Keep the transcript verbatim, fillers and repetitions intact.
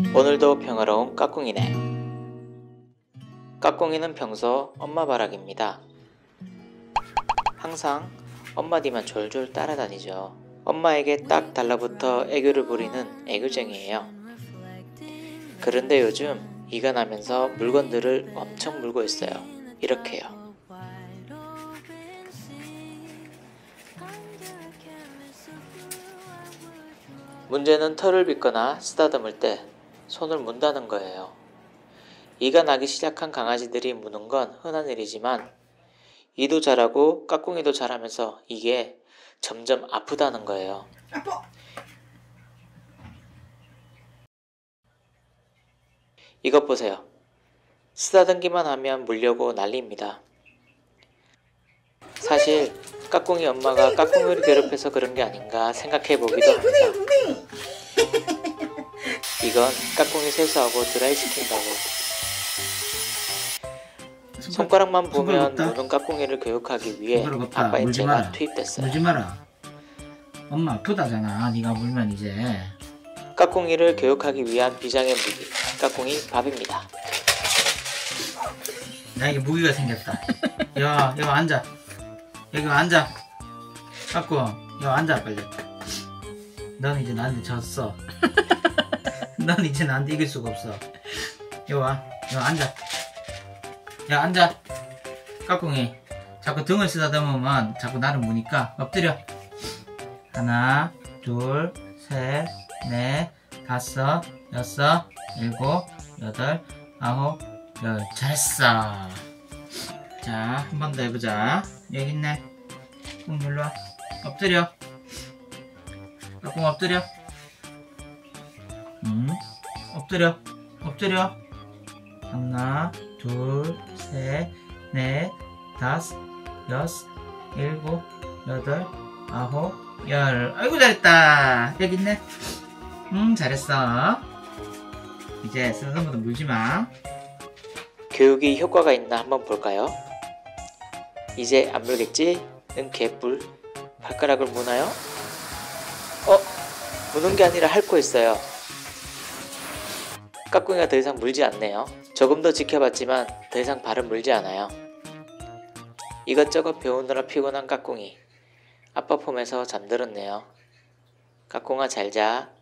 오늘도 평화로운 까꿍이네. 까꿍이는 평소 엄마 바라기입니다. 항상 엄마 뒤만 졸졸 따라다니죠. 엄마에게 딱 달라붙어 애교를 부리는 애교쟁이에요. 그런데 요즘 이가 나면서 물건들을 엄청 물고 있어요. 이렇게요. 문제는 털을 빗거나 쓰다듬을 때 손을 문다는 거예요. 이가 나기 시작한 강아지들이 무는 건 흔한 일이지만 이도 잘하고 까꿍이도 잘하면서 이게 점점 아프다는 거예요. 아파! 이것 보세요. 쓰다듬기만 하면 물려고 난리입니다. 사실 까꿍이 엄마가 까꿍이를 괴롭혀서 그런 게 아닌가 생각해보기도 합니다. 이건 까꿍이 세수하고 드라이 시킨다고. 손가락만 보면 무는 까꿍이를 교육하기 위해 아빠의 제가 투입됐어요. 물지 마라. 엄마 아프다잖아. 네가 물면 이제. 까꿍이를 교육하기 위한 비장의 무기, 까꿍이 밥입니다. 나에게 무기가 생겼다. 야, 여기 앉아. 여기 앉아. 까꿍, 여기 앉아 빨리. 넌 이제 나한테 졌어. 넌 이제 나한테 이길 수가 없어. 여기 와. 여기 앉아. 야, 앉아. 까꿍이. 자꾸 등을 쓰다듬으면 자꾸 나를 무니까 엎드려. 하나, 둘, 셋, 넷, 다섯, 여섯, 일곱, 여덟, 아홉, 열. 잘했어. 자, 한 번 더 해보자. 여기 있네. 꾹 눌러. 엎드려. 까꿍 엎드려. 음, 엎드려. 엎드려. 하나, 둘, 셋, 넷, 다섯, 여섯, 일곱, 여덟, 아홉, 열. 아이고 잘했다. 여기 있네. 음, 잘했어. 이제 쓰다듬어도 물지마. 교육이 효과가 있나 한번 볼까요? 이제 안 물겠지? 응, 개뿔. 발가락을 무나요? 어? 무는 게 아니라 핥고 있어요. 까꿍이가 더 이상 물지 않네요. 조금 더 지켜봤지만 더 이상 발은 물지 않아요. 이것저것 배우느라 피곤한 까꿍이. 아빠 폼에서 잠들었네요. 까꿍아 잘자.